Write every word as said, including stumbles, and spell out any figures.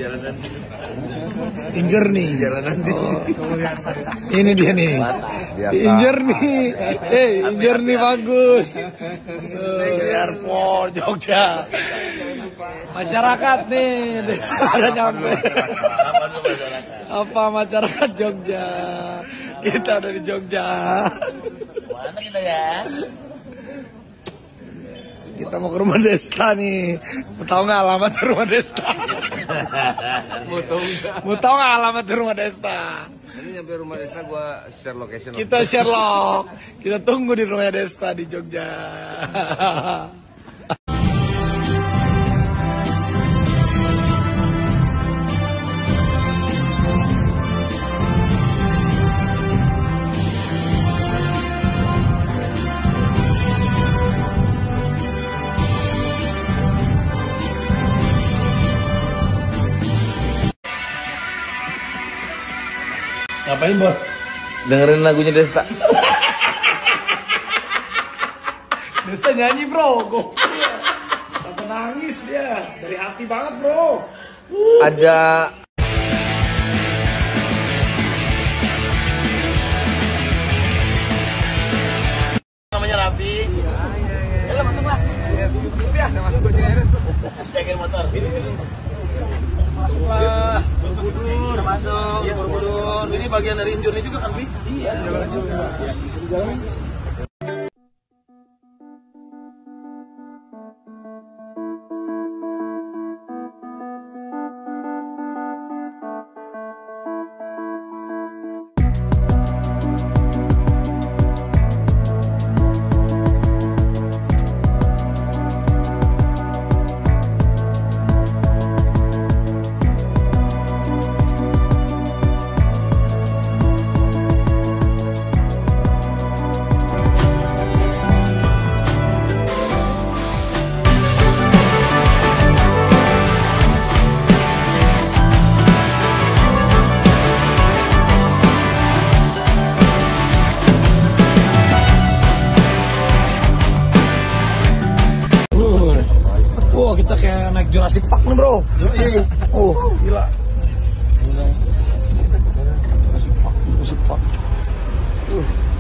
jalanan. Injer nih. Jalanan. Oh. Ini dia nih. Biasa. Injer nih. Eh, injer nih bagus. Airport Jogja. Masyarakat nih, desa ada nyampe. Apa masyarakat Jogja? Kita ada di Jogja. Mana kita ya? Kita mau ke rumah Desta nih. Mau tahu nggak alamat rumah Desta? Mau tahu nggak? Mau tahu nggak alamat rumah Desta? Nanti nyampe rumah Desta gua share location. Kita Sherlock. Kita tunggu di rumah Desta di Jogja. Ngapain, Bos? Dengerin lagunya Desta. Desta nyanyi, Bro. Gokil. Sampai nangis dia. Dari hati banget, Bro. Ada Namanya Rafi. ya lah masuk lah. Ya, masuk ke sini. Pengen motor. Masuklah. Borobudur masuk. Borobudur. Ini bagian dari injurnya juga kan, Bi? Iya, jalan juga. Oh, kita kayak naik Jurassic Park nih, Bro. Oh, gila. Jurassic Park, Jurassic Park. Uh.